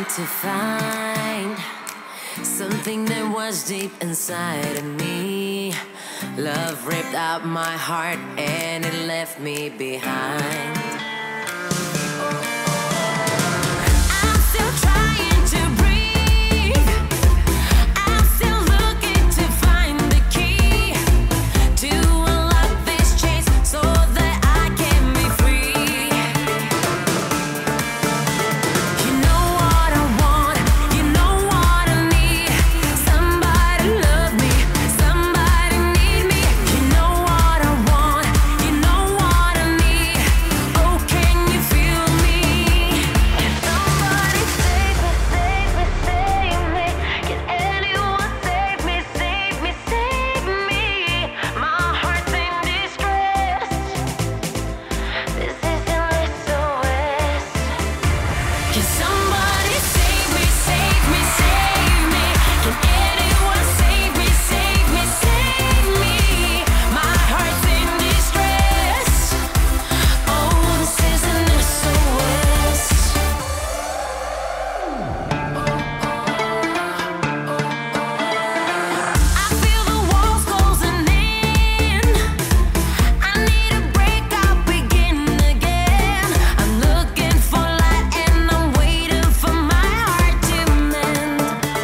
trying to find something that was deep inside of me. Love ripped out my heart and it left me behind. I'm still trying to breathe. I'm still looking to find the key to unlock this chains so that I can be free. You know what I want, you know what I need. Somebody love me, somebody need me. You know what I want, you know what I need. Oh, can you feel me? Somebody save me, save me, save me. Can anyone save me, save me, save me? My heart's in distress. This isn't SOS. Can somebody save me, save me, save me? Can anyone save me, save me, save me? My heart's in distress. Oh, this isn't SOS. I feel the walls closing in. I need a break, I'll begin again. I'm looking for light and I'm waiting for my heart to mend.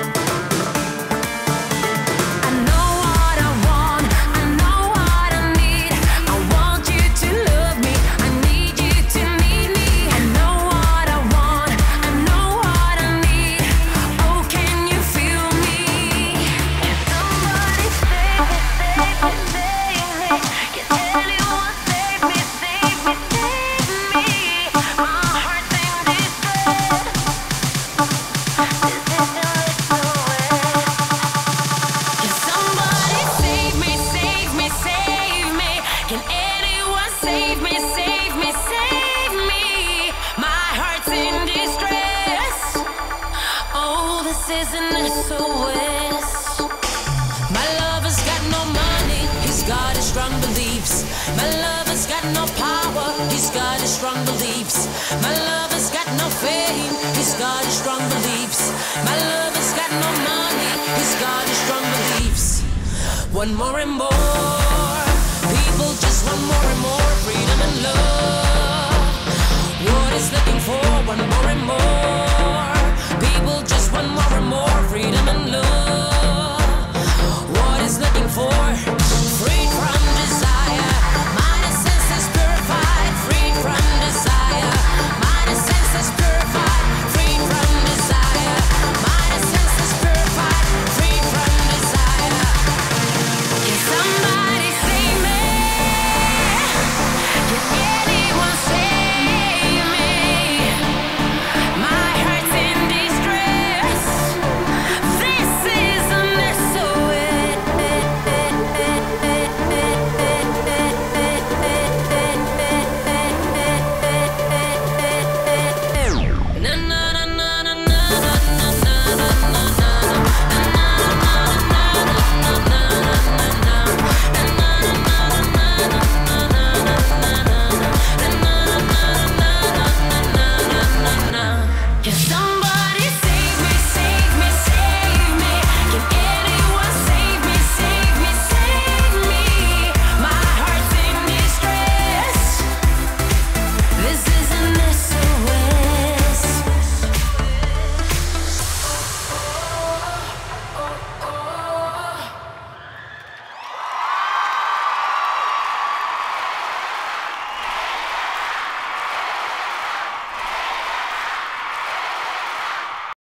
I know what I want, I know what I need. I want you to love me, I need you to need me. I know what I want, I know what I need. Oh, can you feel me? Somebody save me, save me, save me. Can anyone save me, save me, save me? My heart's in distress. This isn't SOS. Can somebody save me, save me, save me? Can anyone save me, save me, save me? My heart's in distress. Oh, this isn't SOS. My lover's got no money, he's got his strong beliefs. My lover's got no power, he's got his strong beliefs. My lover's got no fame, he's got his strong beliefs. My lover's got no money, he's got his strong beliefs. One more and more, people just want more and more freedom and love. What is looking for? One more and more.